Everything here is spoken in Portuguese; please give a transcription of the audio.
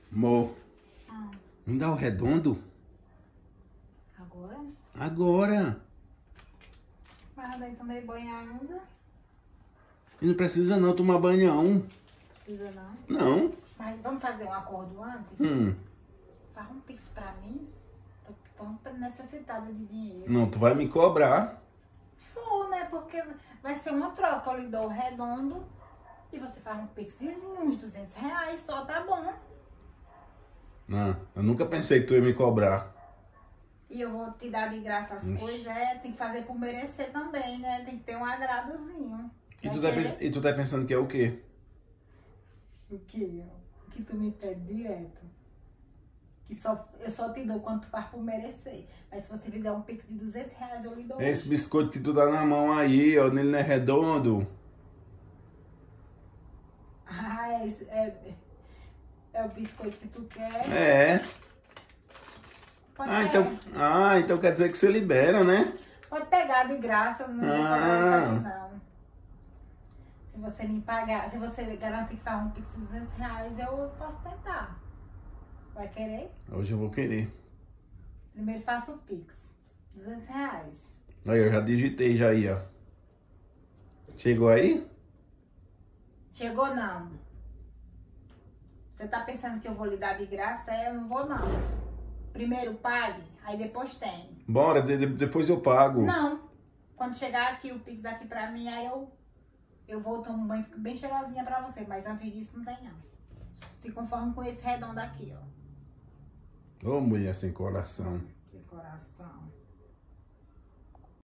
Amor, Ah, me dá o redondo? agora? Agora. Mas daí tomei banho ainda. E não precisa não tomar banho não. Precisa não. Não. Mas vamos fazer um acordo antes? Faz um pix pra mim. Tô tão necessitada de dinheiro. Não, tu vai me cobrar. Vou, né? Porque vai ser uma troca. Eu lhe dou o redondo e você faz um pixzinho, uns R$200 só, tá bom. Não, eu nunca pensei que tu ia me cobrar. E eu vou te dar de graça as coisas, tem que fazer por merecer também, né? Tem que ter um agradozinho. E tu tá pensando que é o quê? O que? O que tu me pede direto. Eu só te dou quando tu faz por merecer. Mas se você fizer um pix de R$200, eu lhe dou. Esse biscoito que tu dá na mão aí, ó, nele não é redondo. Ah, é o biscoito que tu quer. É. Pode Então quer dizer que você libera, né? Pode pegar de graça, não vou cobrar isso não. Se você me pagar, se você garantir que faz um pix de R$200, eu posso tentar. Vai querer? Hoje eu vou querer. Primeiro faço o pix. R$200. Aí, eu já digitei já aí, ó. Chegou aí? Chegou não. Você tá pensando que eu vou lhe dar de graça? Eu não vou não. Primeiro pague, aí depois tem. Bora, depois eu pago. Não. Quando chegar aqui o pix aqui pra mim, aí eu vou tomar um banho, fico bem cheirosinha pra você. Mas antes disso não tem não. Se conforme com esse redondo aqui, ó. Ô, mulher sem coração. Que coração.